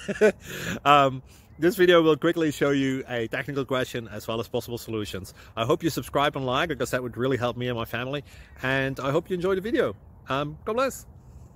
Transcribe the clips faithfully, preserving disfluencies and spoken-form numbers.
um, this video will quickly show you a technical question as well as possible solutions. I hope you subscribe and like, because that would really help me and my family. And I hope you enjoy the video. Um, God bless.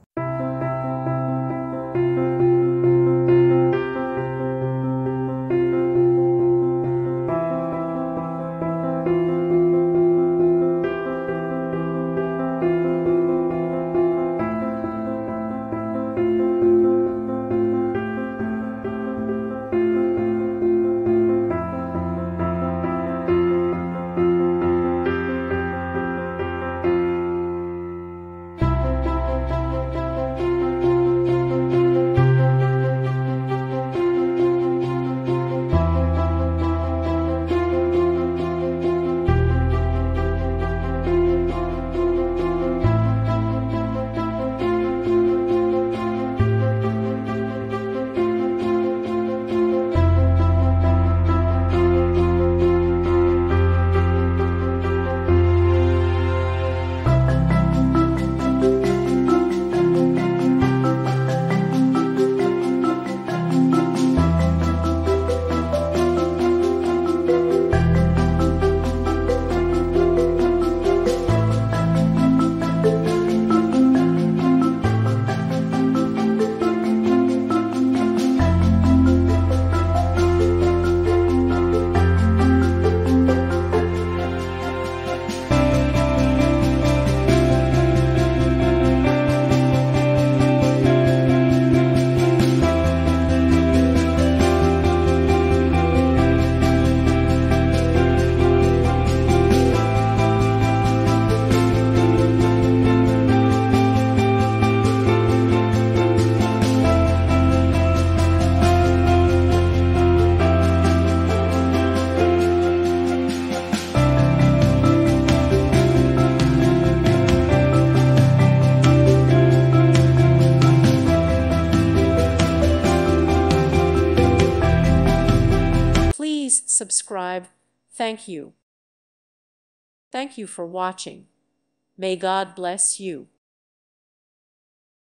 Please subscribe. Thank you. Thank you for watching. May God bless you.